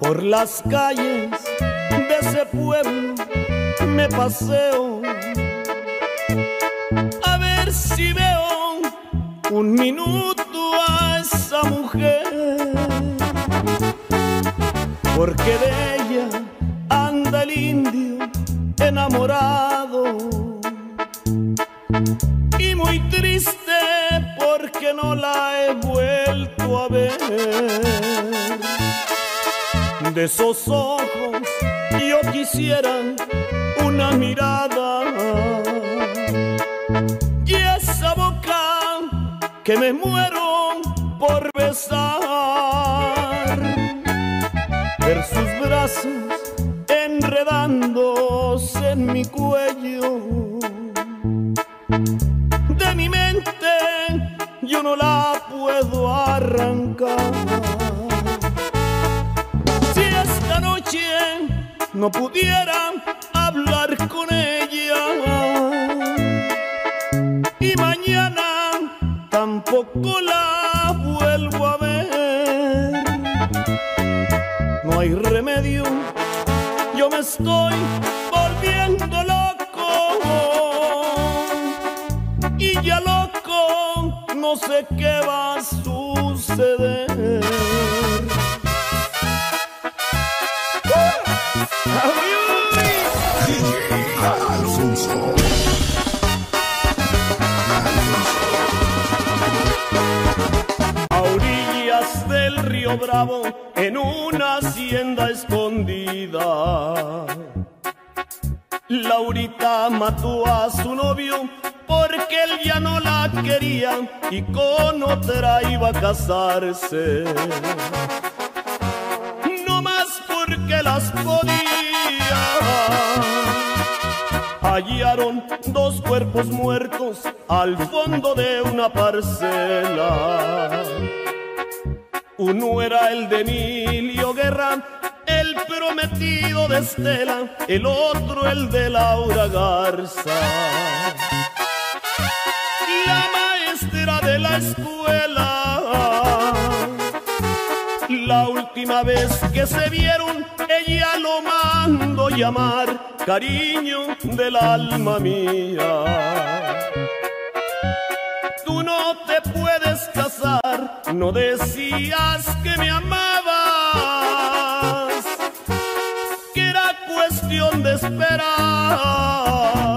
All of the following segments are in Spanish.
Por las calles de ese pueblo me paseo a ver si veo un minuto a esa mujer, porque de ella anda el indio enamorado y muy triste porque no la he vuelto a ver. De esos ojos yo quisiera una mirada y esa boca que me muero por besar, ver sus brazos enredándose en mi cuello. De mi mente yo no la puedo arrancar. Si esta noche no pudiera hablar con ella y mañana tampoco la vuelvo a ver, no hay remedio, yo me estoy volviendo loco y ya loco no sé qué va a suceder. A orillas del río Bravo, en una hacienda escondida, Laurita mató a su novio porque él ya no la quería y con otra iba a casarse, no más porque las podía. Hallaron dos cuerpos muertos al fondo de una parcela. Uno era el de Emilio Guerra, el prometido de Estela, el otro el de Laura Garza, la maestra de la escuela. La última vez que se vieron, ella lo mandó llamar cariño del alma mía. Tú no te puedes casar, no decías que me amabas, que era cuestión de esperar.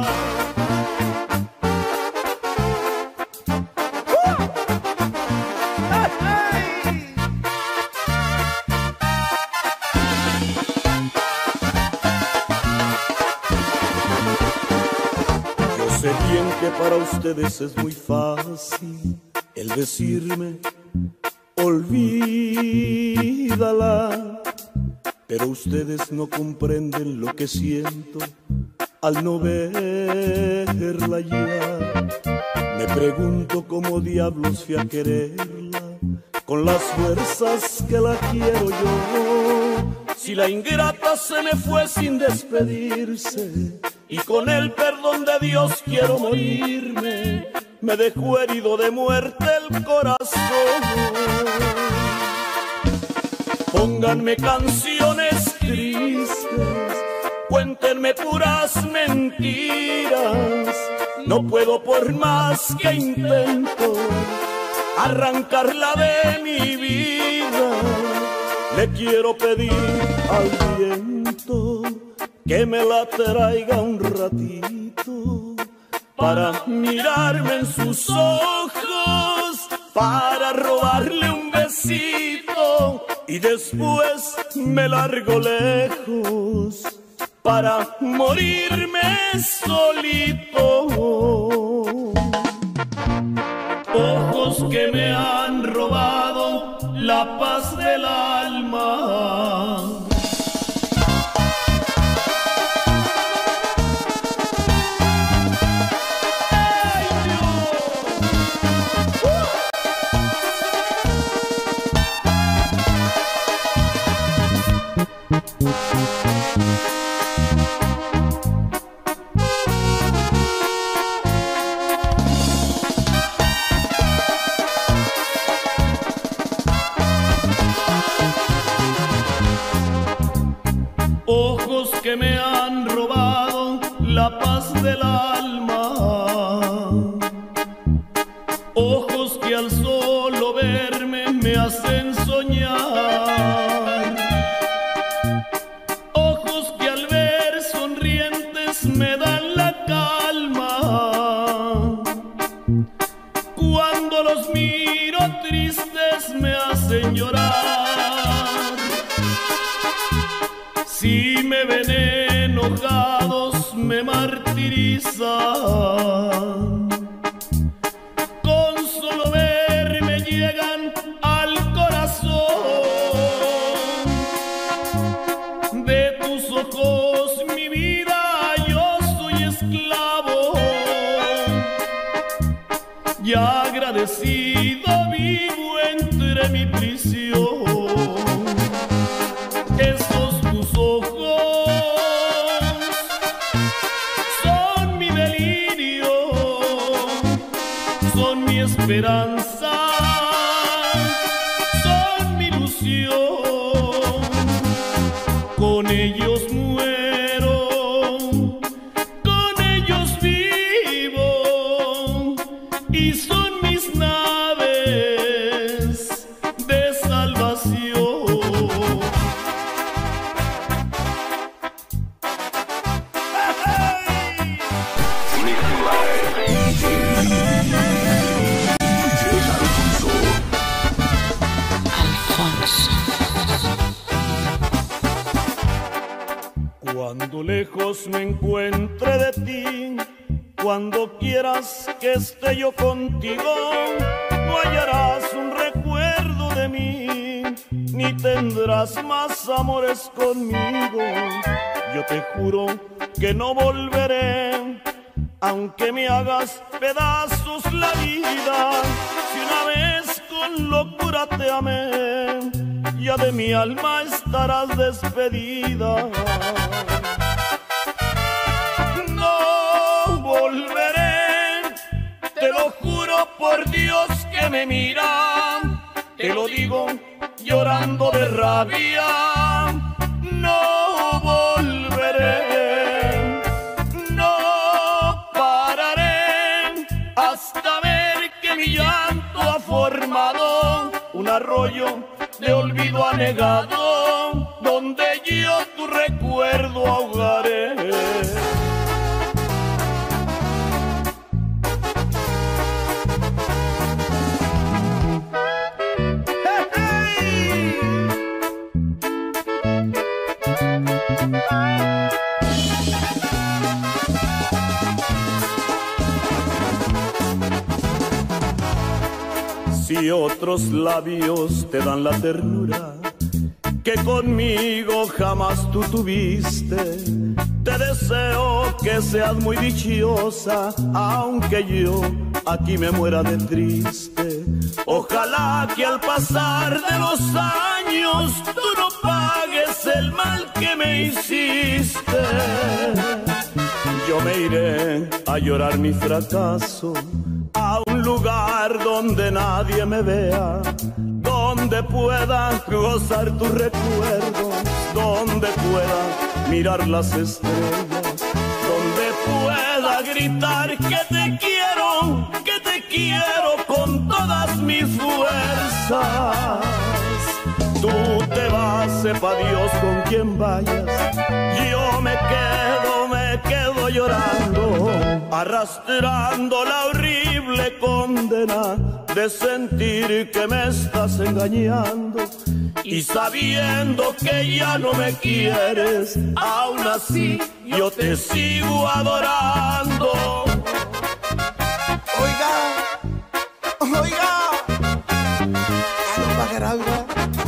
Sé bien que para ustedes es muy fácil el decirme olvídala, pero ustedes no comprenden lo que siento al no verla ya. Me pregunto cómo diablos fui a quererla con las fuerzas que la quiero yo, si la ingrata se me fue sin despedirse y con el perdón de Dios quiero morirme. Me dejó herido de muerte el corazón. Pónganme canciones tristes, cuéntenme puras mentiras. No puedo por más que intento arrancarla de mi vida. Le quiero pedir al viento que me la traiga un ratito para mirarme en sus ojos, para robarle un besito y después me largo lejos para morirme solito. Ojos que me han robado la paz del alma. llamas del alma, ojos que al solo verme me hacen soñar, ojos que al ver sonrientes me dan la calma, cuando los miro tristes me hacen llorar. Si me ven enojados me martirizan, con solo verme llegan al corazón. De tus ojos mi vida yo soy esclavo, y agradecido vivo entre mi prisión. Esos tus ojos son mi delirio, son mi esperanza, son mi ilusión. Con ellos muero, con ellos vivo, y son mis naves de salvación. Cuando lejos me encuentre de ti, cuando quieras que esté yo contigo, no hallarás un recuerdo de mí, ni tendrás más amores conmigo. Yo te juro que no volveré, aunque me hagas pedazos la vida. Si una vez con locura te amé, ya de mi alma estarás despedida. No volveré, te lo juro por Dios que me mira, te lo digo llorando de rabia. No volveré, no pararé hasta ver que mi llanto ha formado un arroyo de olvido anegado, donde yo tu recuerdo ahogaré. Si otros labios te dan la ternura que conmigo jamás tú tuviste, te deseo que seas muy dichosa, aunque yo aquí me muera de triste. Ojalá que al pasar de los años tú no pagues el mal que me hiciste. Yo me iré a llorar mi fracaso a un lugar donde nadie me vea, donde pueda gozar tu recuerdo, donde pueda mirar las estrellas, donde pueda gritar que te quiero con todas mis fuerzas. Tú te vas, sepa Dios con quién vayas, yo me quedo llorando, arrastrando la horrible condena de sentir que me estás engañando, y sabiendo que ya no me quieres, aún así yo te sigo adorando. Oiga, ya no pagará, ¿verdad?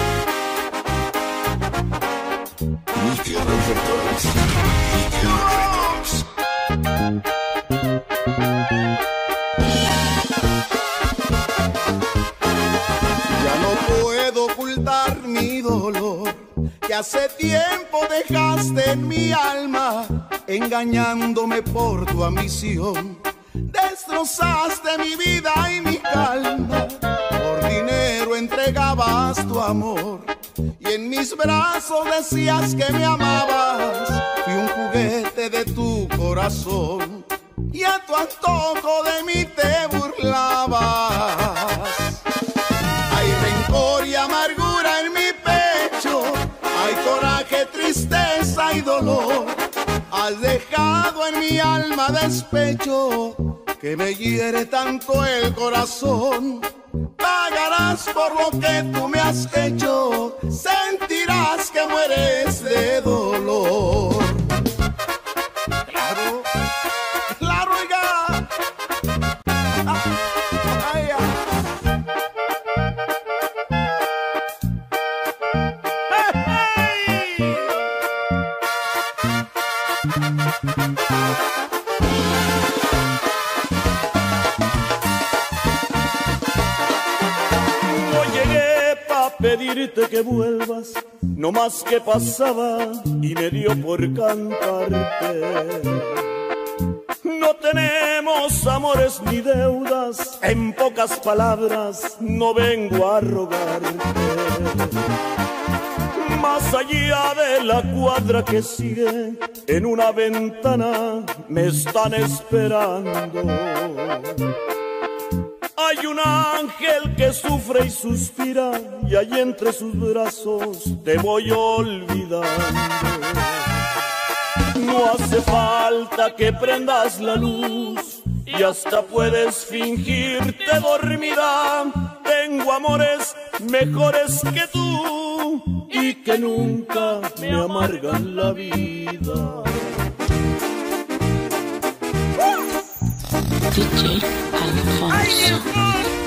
Ya no puedo ocultar mi dolor, que hace tiempo dejaste en mi alma, engañándome por tu ambición. Destrozaste mi vida y mi calma, por dinero entregabas tu amor. y en mis brazos decías que me amabas. Fui un juguete de tu corazón y a tu antojo de mí te burlabas. Hay rencor y amargura en mi pecho, hay coraje, tristeza y dolor. Has dejado en mi alma despecho que me hiere tanto el corazón. Pagarás por lo que tú me has hecho, sentirás que mueres de dolor. Claro, claro, oiga. Ay, ay. Pedirte que vuelvas, no más que pasaba y me dio por cantarte. No tenemos amores ni deudas, en pocas palabras no vengo a rogarte. Más allá de la cuadra que sigue, en una ventana me están esperando. Hay un ángel que sufre y suspira, y allí entre sus brazos te voy olvidando. No hace falta que prendas la luz, y hasta puedes fingirte dormida. Tengo amores mejores que tú, y que nunca me amargan la vida. DJ Alfonso.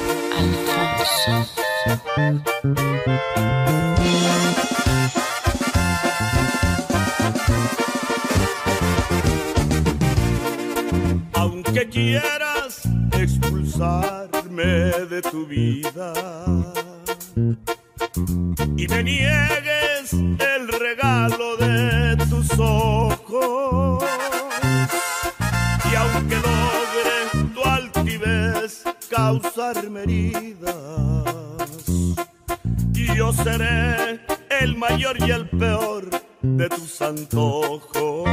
Aunque quieras expulsarme de tu vida y me niegues el regalo de tus ojos, y aunque logre tu altivez causarme heridas, yo seré el mayor y el peor de tus antojos.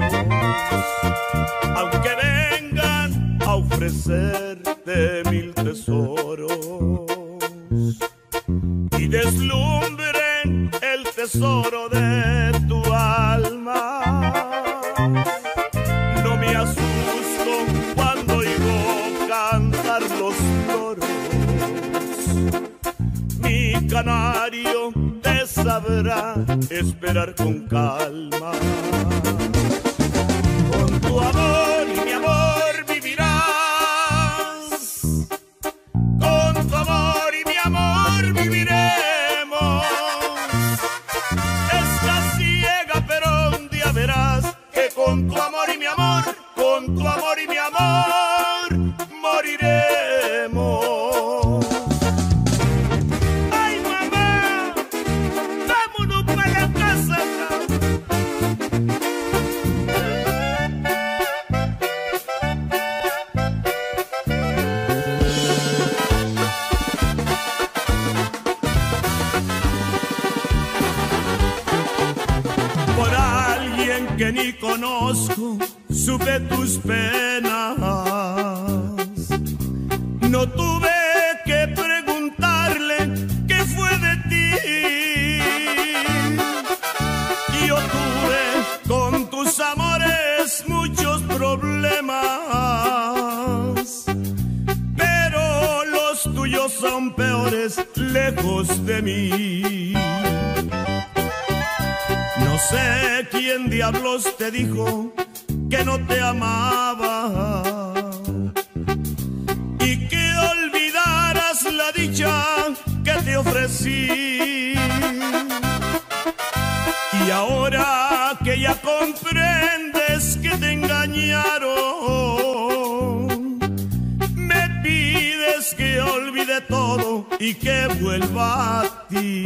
Aunque vengan a ofrecerte 1000 tesoros y deslumbren el tesoro de tu alma, no me asusto cuando oigo cantar los loros. Mi canario te sabrá esperar con calma. Con tu amor y mi amor vivirás, con tu amor y mi amor viviremos. Estás ciega pero un día verás que con tu amor y mi amor, con tu amor y mi amor moriremos. Ay mamá, vámonos para la casa. Por alguien que ni conozco, supe tus penas. No tuve que preguntarle qué fue de ti. Yo tuve con tus amores muchos problemas, pero los tuyos son peores lejos de mí. No sé quién diablos te dijo que no te amaba y que olvidaras la dicha que te ofrecí. Y ahora que ya comprendes que te engañaron, me pides que olvide todo y que vuelva a ti.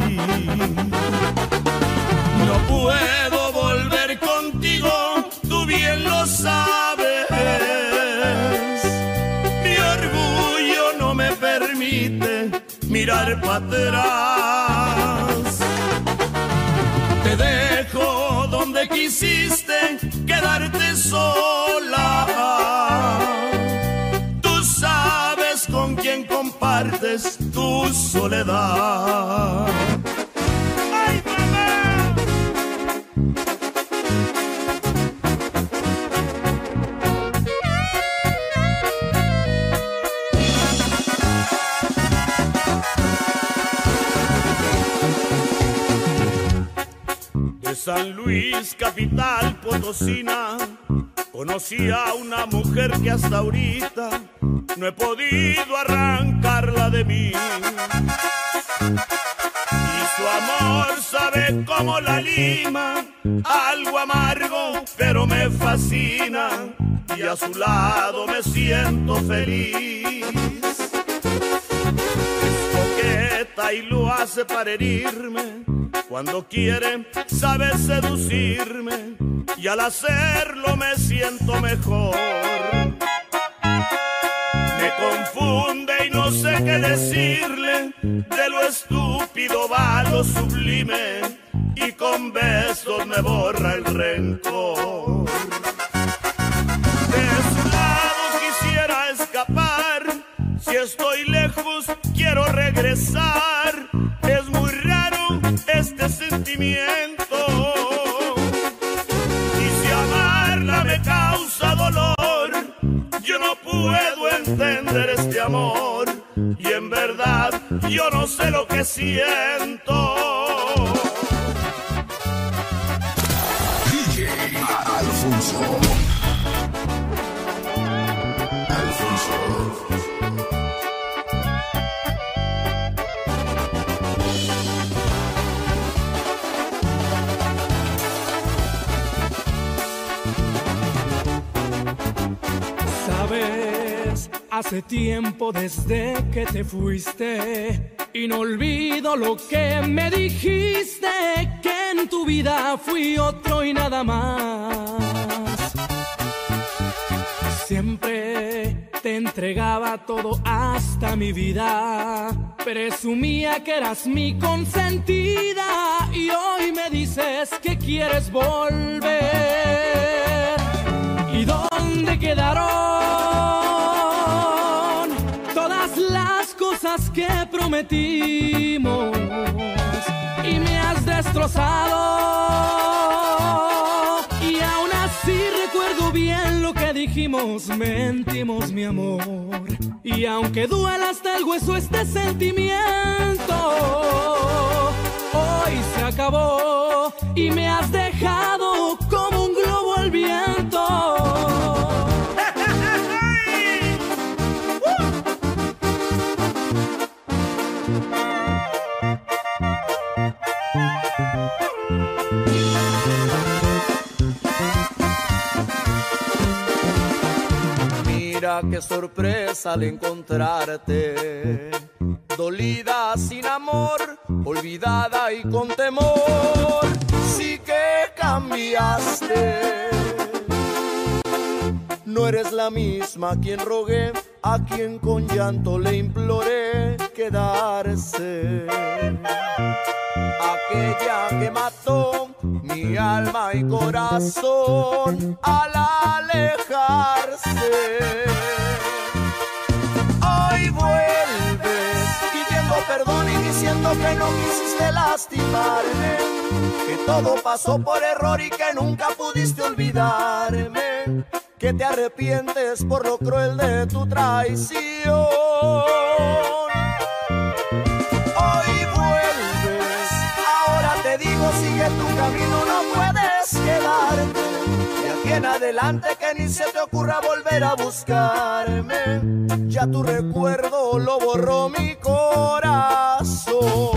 No puedo volver contigo, tú bien lo sabes. Mi orgullo no me permite mirar para atrás. sola. Tú sabes con quién compartes tu soledad. ¡Ay, mamá! De San Luis, capital potosina, conocí a una mujer que hasta ahorita no he podido arrancarla de mí. Y su amor sabe como la lima, algo amargo, pero me fascina. Y a su lado me siento feliz. Es coqueta y lo hace para herirme. Cuando quiere, sabe seducirme. Y al hacerlo me siento mejor. Me confunde y no sé qué decirle. De lo estúpido va lo sublime. Y con besos me borra el rencor. De su lado quisiera escapar. Si estoy lejos quiero regresar. Es muy raro este sentimiento. Y si amarla me causa dolor, yo no puedo entender este amor. Y en verdad yo no sé lo que siento. DJ Alfonso. Sabes, hace tiempo desde que te fuiste y no olvido lo que me dijiste, que en tu vida fui otro y nada más. Siempre te entregaba todo hasta mi vida, presumía que eras mi consentida y hoy me dices que quieres volver. ¿Y dónde quedaron todas las cosas que prometimos? Y me has destrozado y aún así recuerdo bien lo que dijimos. Mentimos, mi amor, y aunque duela hasta el hueso este sentimiento, hoy se acabó y me has dejado como un globo al viento. Mira qué sorpresa al encontrarte, dolida sin amor, olvidada y con temor. Sí que cambiaste, no eres la misma a quien rogué, a quien con llanto le imploré quedarse. Aquella que mató mi alma y corazón al alejarse. Hoy vuelves pidiendo perdón y diciendo que no quisiste lastimarme, que todo pasó por error y que nunca pudiste olvidarme, que te arrepientes por lo cruel de tu traición. Hoy vuelves, ahora te digo, sigue tu camino, no puedes quedarte. De aquí en adelante que ni se te ocurra volver a buscarme, ya tu recuerdo lo borró mi corazón.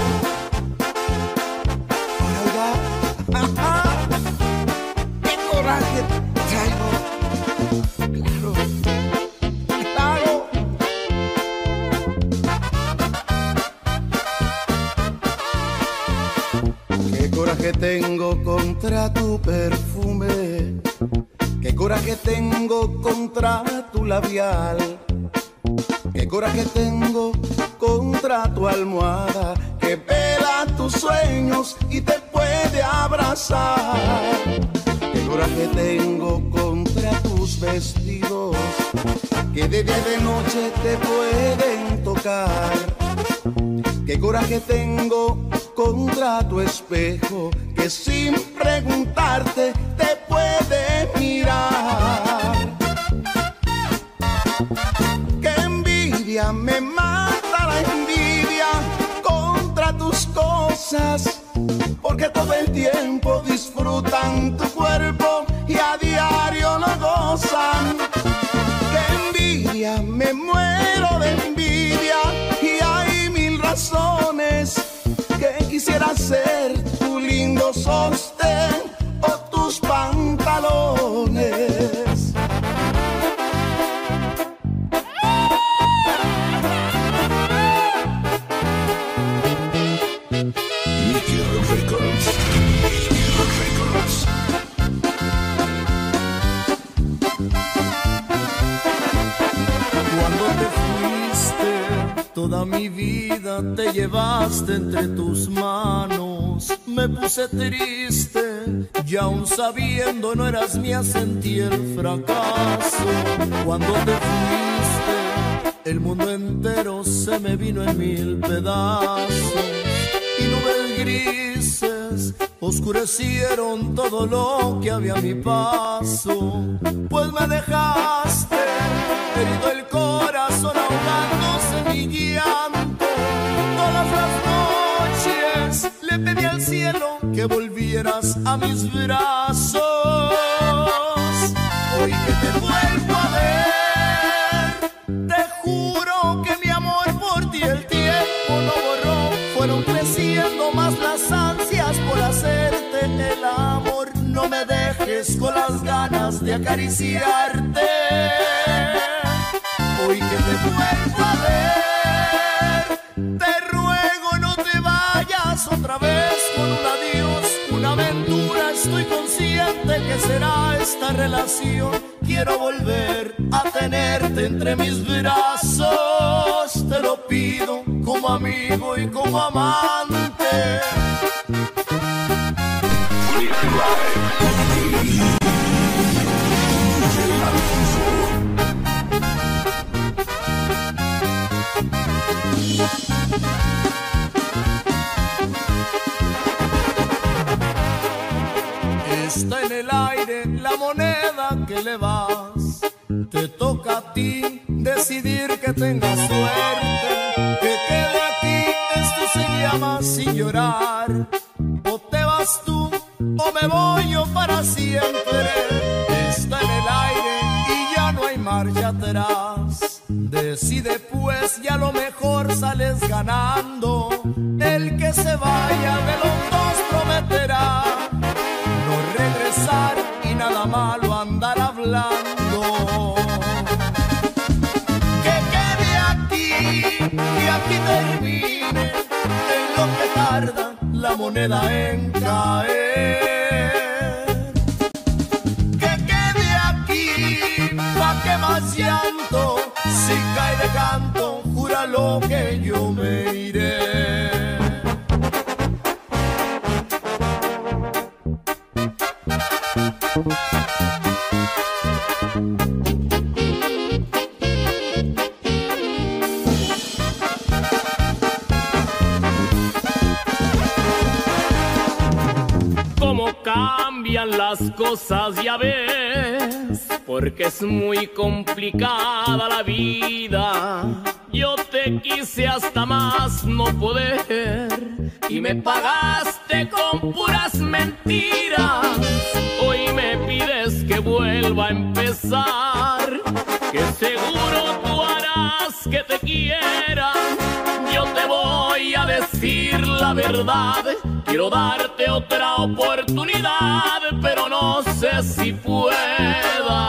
¡Qué coraje traigo! Claro. Qué coraje tengo contra tu perfume, qué coraje tengo contra tu labial, qué coraje tengo contra tu almohada que vela tus sueños y te puede abrazar. Qué coraje tengo contra vestidos que de día y de noche te pueden tocar. Qué coraje tengo contra tu espejo que sin preguntarte te puede mirar. Qué envidia, me mata la envidia contra tus cosas, porque todo el tiempo disfrutan tu cuerpo y a diario lo gozan. Qué envidia, me muero de envidia y hay mil razones que quisiera ser tu lindo sostén o tus pantalones. Cuando te fuiste, toda mi vida te llevaste entre tus manos. Me puse triste y aún sabiendo no eras mía sentí el fracaso. Cuando te fuiste, el mundo entero se me vino en mil pedazos y nubes grises oscurecieron todo lo que había a mi paso. Pues me dejaste herido el corazón ahogándose mi llanto. Todas las noches le pedí al cielo que volvieras a mis brazos. Hoy que te vuelvo a ver, te juro que mi amor por ti el tiempo no borró. Fueron creciendo más las ansias por hacerte el amor. No me dejes con las ganas de acariciarte. Hoy que te vuelvo a ver, te ruego no te vayas otra vez con un adiós, una aventura. Estoy consciente que será esta relación. Quiero volver a tenerte entre mis brazos. Te lo pido como amigo y como amante. Está en el aire la moneda que le vas. Te toca a ti decidir que tengas suerte, que quede aquí. Esto se llama sin llorar. O te vas tú o me voy yo para siempre. Está en el aire y ya no hay marcha atrás. Decide pues y a lo mejor sales ganando. El que se vaya de los dos prometerá no regresar y nada malo andar hablando. Que quede aquí y aquí termine en lo que tarda la moneda en caer. Que quede aquí, pa' que más llanto, si cae de canto, júralo que yo me iré. Cómo cambian las cosas, ya ves, porque es muy complicada la vida. Yo te quise hasta más no poder y me pagaste con puras mentiras. Hoy me pides que vuelva a empezar, que seguro tú harás que te quiera. Yo te voy a decir la verdad, quiero darte otra oportunidad, pero no sé si pueda.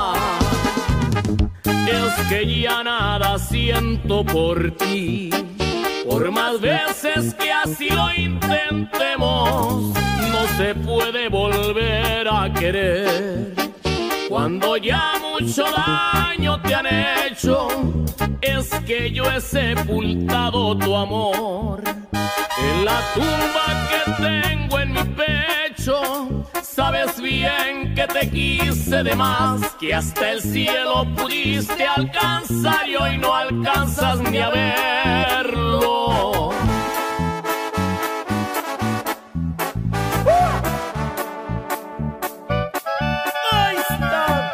Es que ya nada siento por ti, por más veces que así lo intentemos, no se puede volver a querer. Cuando ya mucho daño te han hecho, es que yo he sepultado tu amor. En la tumba que tengo en mi pecho, sabes bien que te quise de más, que hasta el cielo pudiste alcanzar y hoy no alcanzas ni a verlo. Ahí está.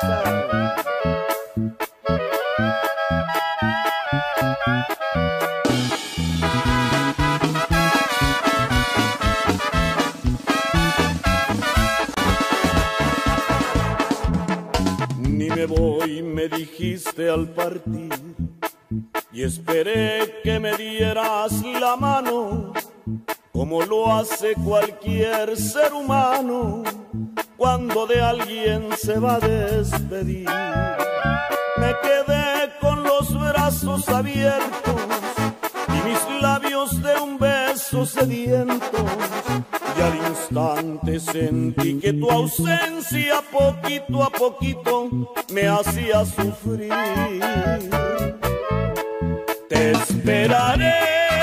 Ni me voy, me dijiste al partir, y esperé que me dieras la mano, como lo hace cualquier ser humano cuando de alguien se va a despedir. Me quedé con los brazos abiertos y mis labios de un beso sedientos, y al instante sentí que tu ausencia poquito a poquito me hacía sufrir. Te esperaré,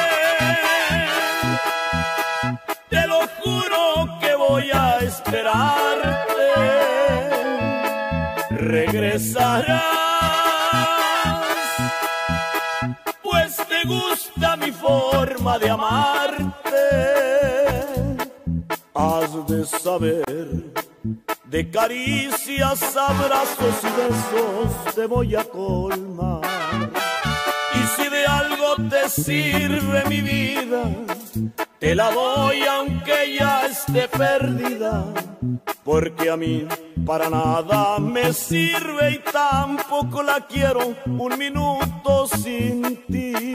te lo juro que voy a esperarte. Regresarás, pues te gusta mi forma de amarte. Has de saber, de caricias, abrazos y besos te voy a colmar. Y si de algo te sirve mi vida, te la doy aunque ya esté perdida, porque a mí para nada me sirve y tampoco la quiero un minuto sin ti.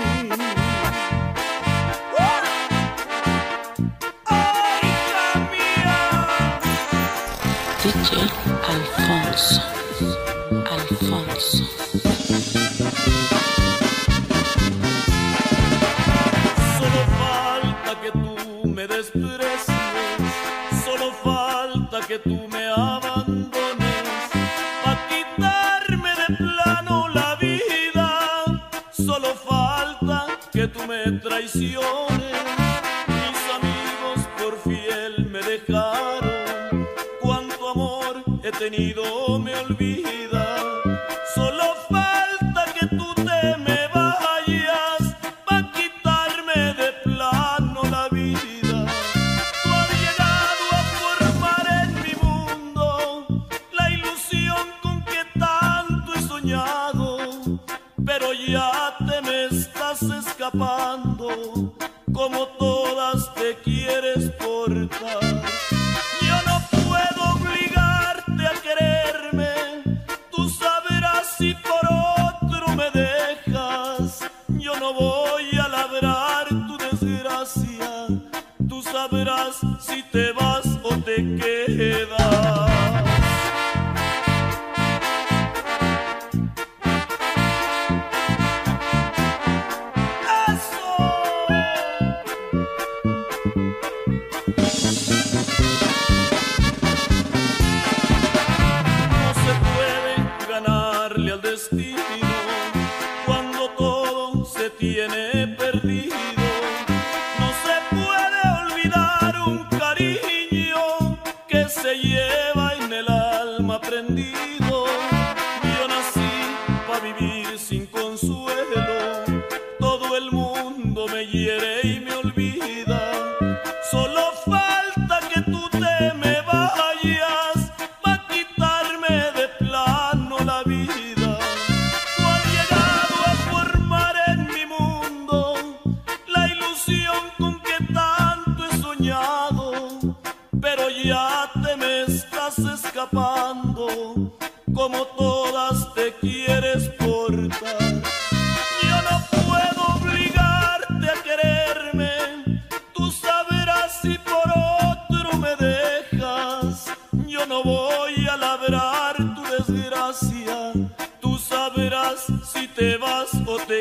DJ Alfonso. Solo falta que tú me desprecies, solo falta que tú me abandones, pa' quitarme de plano la vida. Solo falta que tú me traiciones. Mis amigos por fiel me dejaron, cuánto amor he tenido me olvida. Solo falta que tú te me vayas, pa' quitarme de plano la vida. Tú has llegado a formar en mi mundo la ilusión con que tanto he soñado, pero ya te me estás escapando, como todas te quieres portar. Yo no puedo obligarte a quererme, tú sabrás si por otro me dejas. Yo no voy a labrar tu desgracia, tú sabrás si te vas o te quedas. Al destino cuando todo se tiene perdido. No se puede olvidar un cariño que se lleva en el alma prendido. Yo nací para vivir sin consuelo, todo el mundo me hiere y me olvida. Solo falta que tú te me vayas, pa' quitarme de plano la vida. Pero ya te me estás escapando, como todas te quieres portar. Yo no puedo obligarte a quererme, tú sabrás si por otro me dejas. Yo no voy a labrar tu desgracia, tú sabrás si te vas o te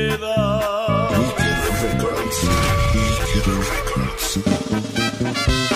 quedas.